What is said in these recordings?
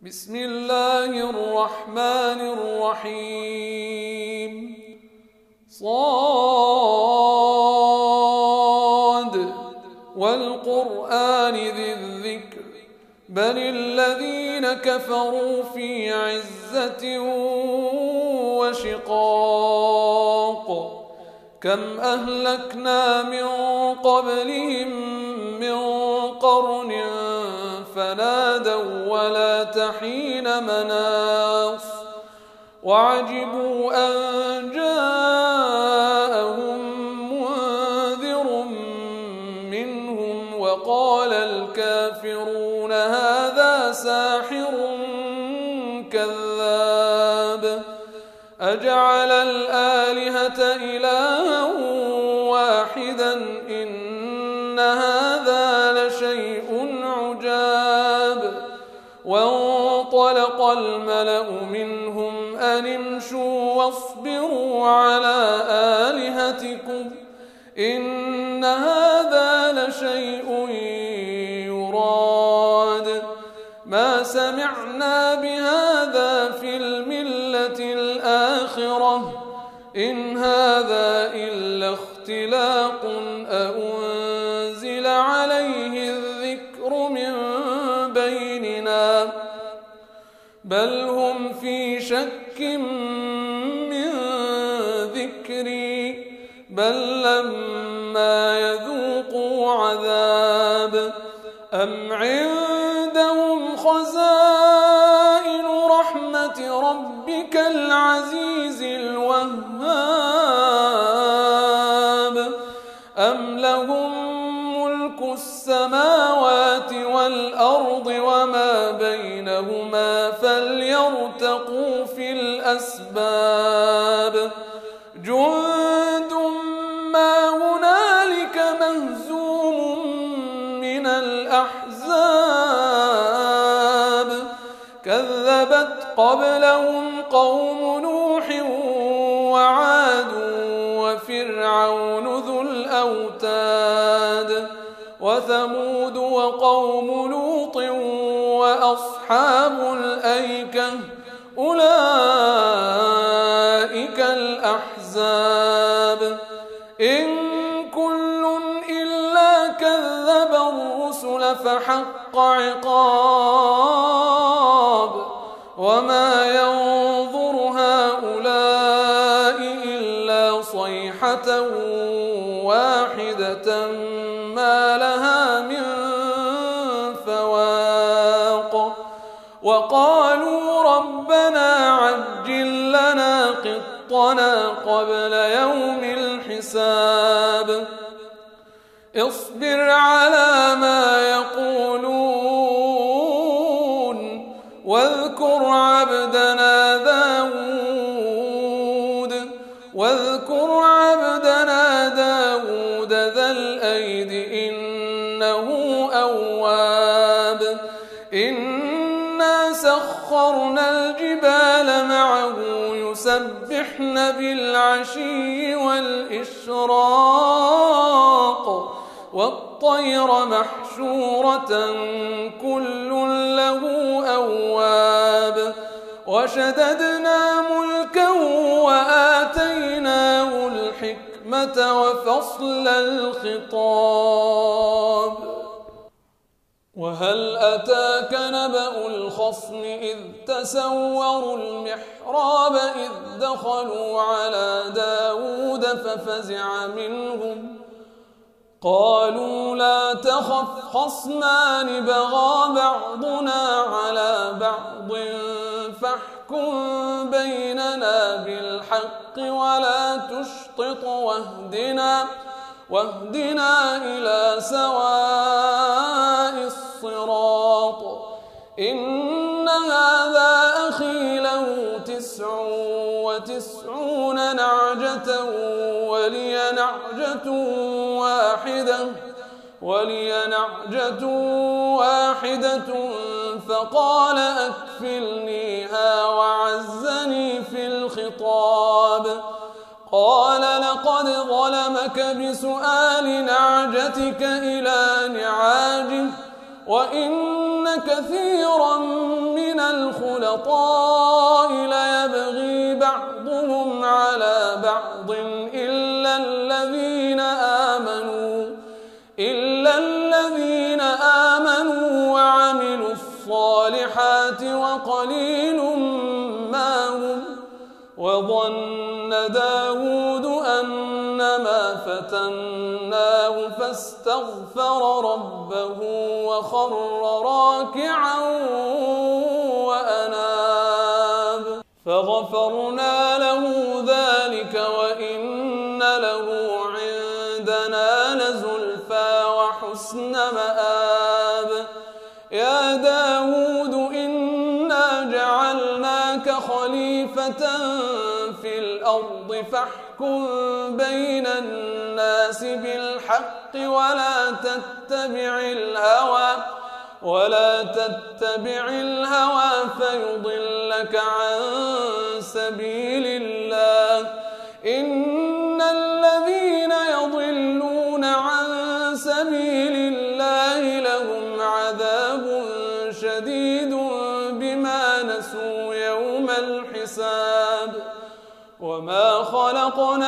بسم الله الرحمن الرحيم صاد والقرآن ذي الذكر بل الذين كفروا في عزة وشقاق كم أهلكنا من قبلهم من قرن فنادوا ولا تحين مناص وعجبوا أن جاءهم منذر منهم وقال الكافرون هذا ساحر كذاب أجعل الآلهة إلها واحدا إن هذا لشيء عجاب وانطلق الملأ منهم أن امشوا واصبروا على آلهتكم إن هذا لشيء يراد ما سمعنا بهذا في الملة الآخرة إن هذا إلا اختلاق أأنزل عليه الذكر من بيننا بل هم في شك من ذكري بل لما يذوقوا عذاب أم عندهم خزائن رحمة ربك العزيز الوهاب أم لهم ملك السماوات والأرض وما بينهما فليرتقوا في الأسباب جند ما هنالك مهزوم من الأحزاب كذبت قبلهم قوم نوح وعاد وفرعون ذو الأوتاد وثمود وقوم لوط وأصحاب الأيكة أولئك الأحزاب إن كل إلا كذب الرسل فحق عقاب وما ينظر هؤلاء إلا صيحة واحدة ما لها من فواق وقالوا ربنا عجل لنا قطنا قبل يوم الحساب اصبر على ما يقولون واذكر عبدنا داود ذا الأيد إنه أواب إنا سخرنا الجبال معه يسبحن بالعشي والإشراق والطير محشورة كل له أواب وشددنا ملكه وآتيناه الحكمة وفصل الخطاب وهل أتاك نبأ الخصم إذ تسوروا المحراب إذ دخلوا على داود ففزع منهم قالوا لا تخف خصمان بغى بعضنا على بعض فاحكم بيننا بالحق ولا تشطط واهدنا إلى سواء الصراط إن هذا أخي له 99 نعجة ولي نعجة واحدة فقال أكفلنيها وعزني في الخطاب قال لقد ظلمك بسؤال نعجتك إلى نعاجه وإن كثيرا من الفضائل يبغي بعضهم على بعض إلا الذين آمنوا وعملوا الصالحات وقليل ما هم. وظن داود أنما فتناه فاستغفر ربه وخر راكعا وأناب فغفرنا له ذلك وإن له عندنا لزلفى وحسن مآب. يا داود إنا جعلناك خليفة في الأرض فاحكم بين الناس بالحق ولا تتبع الهوى فيضلك عن سبيل الله. إن الذين يضلون عن سبيل الله لهم عذاب شديد بما نسوا يوم الحساب. وما خلقنا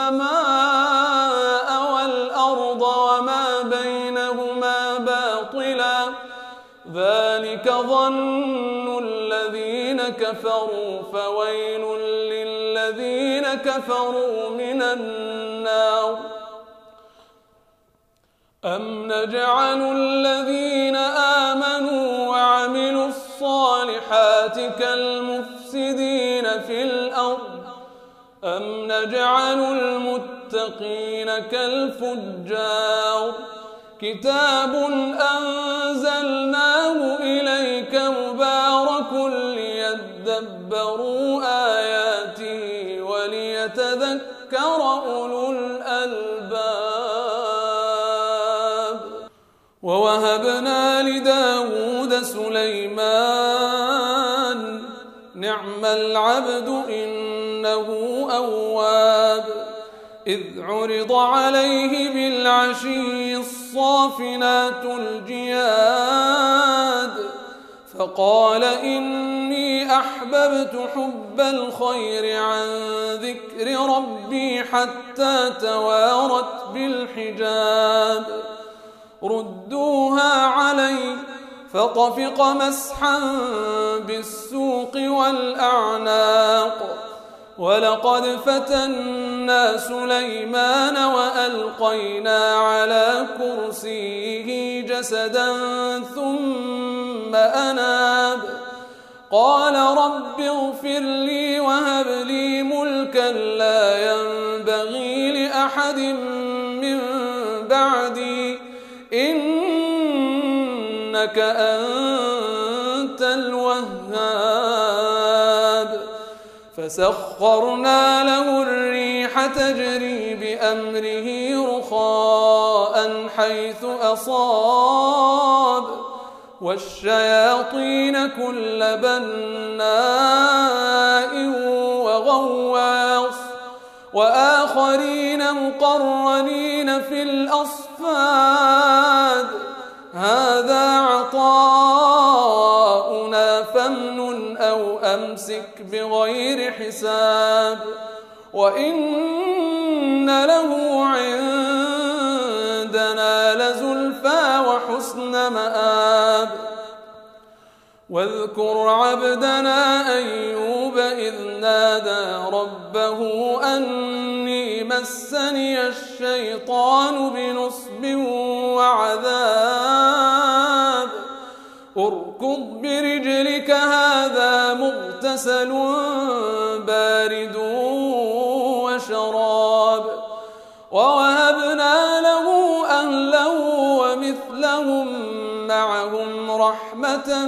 السماء والأرض وما بينهما باطلا ذلك ظن الذين كفروا فويل للذين كفروا من النار. أم نجعل الذين آمنوا وعملوا الصالحات كالمفسدين في الأرض أم نجعل المتقين كالفجار. كتاب أنزلناه إليك مبارك ليدبروا آياته وليتذكر أولو الألباب. ووهبنا لداود سليمان نعم العبد إنه أواب. إذ عرض عليه بالعشي الصافنات الجياد فقال إني أحببت حب الخير عن ذكر ربي حتى توارت بالحجاب. ردوها علي فطفق مسحا بالسوق والأعناق. ولقد فتنا سليمان وألقينا على كرسيه جسدا ثم أناب. قال رب اغفر لي وهب لي ملكا لا ينبغي لأحد من بعدي إنك أنت الوهاب. فسخرنا له الريح تجري بأمره رخاء حيث أصاب والشياطين كل بناء وغواص وآخرين مقرنين في الأصفاد. هذا عطاؤنا فامنن أو أمسك بغير حساب. وإن له عندنا لزلفى وحسن مآب. واذكر عبدنا أيوب إذ نادى ربه أني مسني الشيطان بنصب وعذاب. اركض برجلك هذا مغتسل بارد وشراب. ووهبنا له أهلا ومثلهم معهم رحمة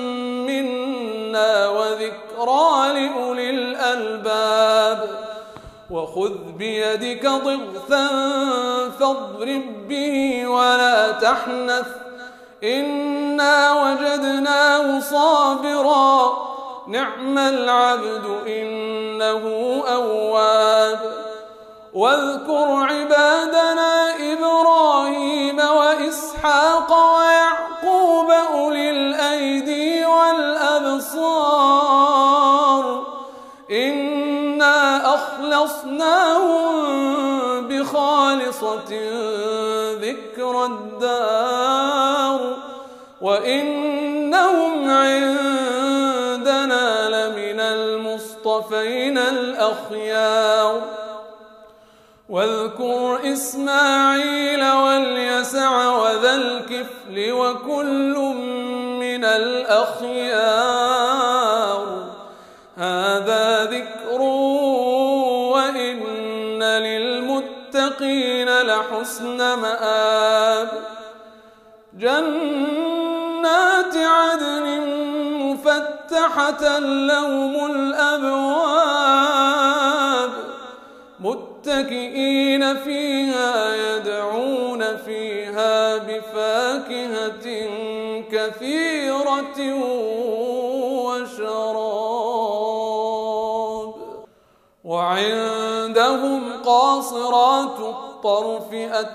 منا وذكرى لأولي الألباب. وخذ بيدك ضغثا فاضرب به ولا تحنث إنا وجدناه صابرا نعم العبد إنه أواب. واذكر عبادنا إبراهيم وإسحاق ويعقوب أولي الأيدي والأبصار الأبصار إنا أخلصناهم بخالصة ذكر الدار وإنهم عندنا لمن المصطفين الأخيار واذكر إسماعيل واليسع وذا الكفل وكل من الأخيار هذا ذكر وإن للمتقين لحسن مآب جنات عدن مفتحة لهم الأبواب متكئين فيها يدعون فيها بفاكهة كثيرة وشراب وعندهم قاصرات الطرف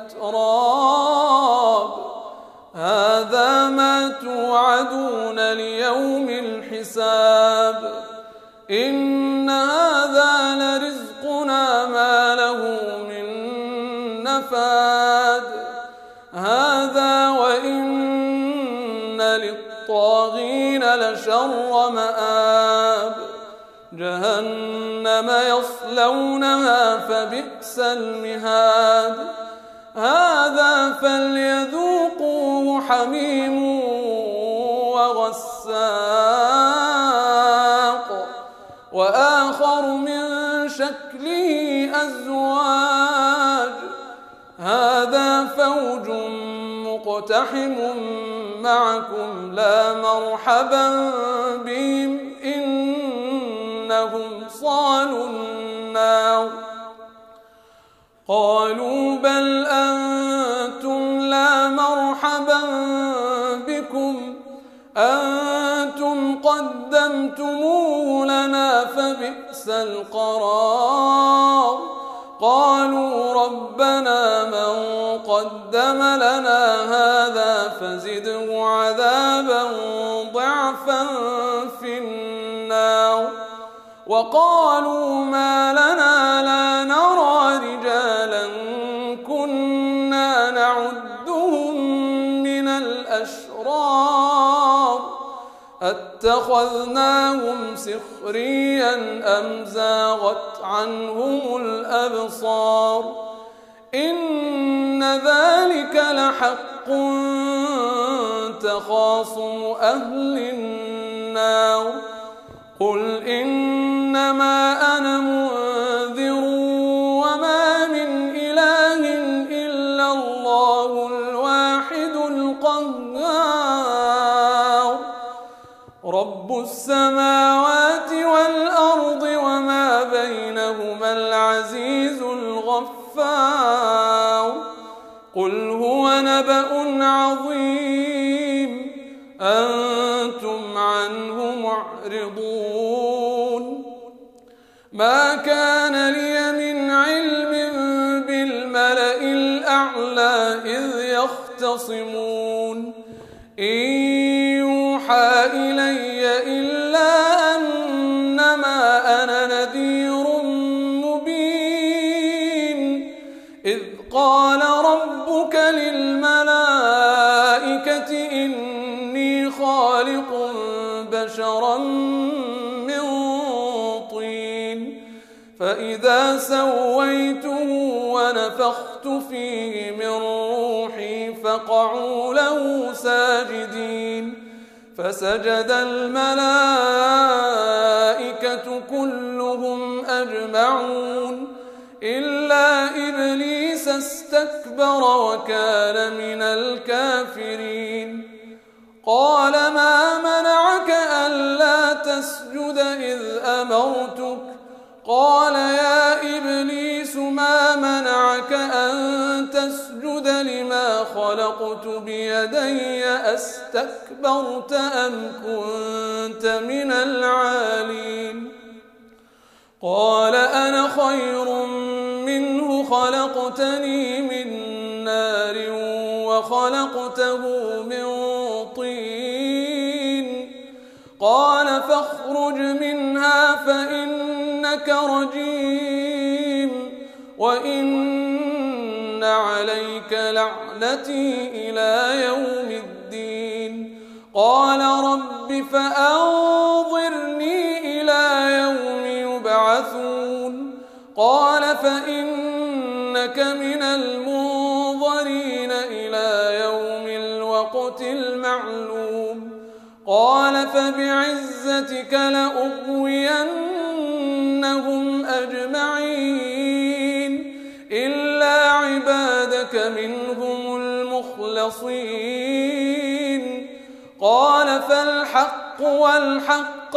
أتراب هذا ما توعدون ليوم الحساب إن هذا لرزقنا ما له من نفاد هذا وإن للطاغين لشر مآب جهنم يصلونها فبئس المهاد هذا فليذوقوه حميم وغساق وآخر من شكله أزواج هذا فوج مقتحم معكم لا مرحبا بهم إنهم صالوا النار قالوا بل أنتم لا مرحبا بكم أنتم قدمتموه لنا فبئس القرار قالوا ربنا من قدم لنا هذا فزده عذابا ضعفا في النار وقالوا ما لنا لا نرى رجالا كنا نعدهم من الأشرار اتخذناهم سخريا أم زاغت عنهم الأبصار إن ذلك لحق تخاصم أهل النار قل إنما أنا منذر وما من إله إلا الله الواحد القهار رب السماوات والأرض وما بينهما العزيز الغفار قل هو نبأ عظيم أنتم عنه معرضون ما كان لي من علم بالملأ الأعلى إذ يختصمون إن يوحى إلي إلا أنما أنا نذير مبين إذ قال ربك للملائكة إني خالق بشرا من طين فإذا سويته ونفخت فيه من روحي فقعوا له ساجدين فسجد الملائكة كلهم أجمعون إلا إبليس استكبر وكان من الكافرين قال ما منعك ألا تسجد إذ أمرتك قال يا إبليس ما منعك أن تسجد لما خلقت بيدي أستكبرت أم كنت من العالين قال أنا خير منه خلقتني من نار وخلقته من طين قال فاخرج منها فإنك رجيم وإن عليك لعنتي إلى يوم الدين. قال رب فأنظرني إلى يوم يبعثون. قال فإنك من المنظرين إلى يوم الوقت المعلوم. قال فبعزتك لأغوينهم أجمعين إلا عبادك منهم المخلصين. قال فالحق والحق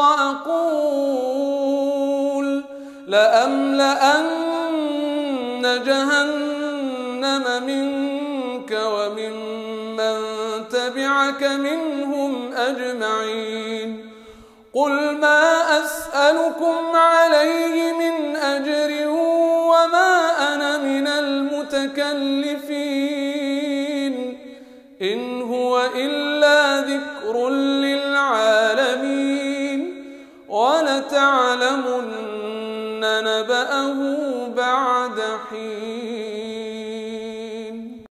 أقول لأملأن جهنم منك وممن تبعك منهم أجمعين. قل ما أسألكم عليه من أجر وما أنا من المتكلفين إن هو إلا ذكر للعالمين ولتعلمن نبأه بعد حين.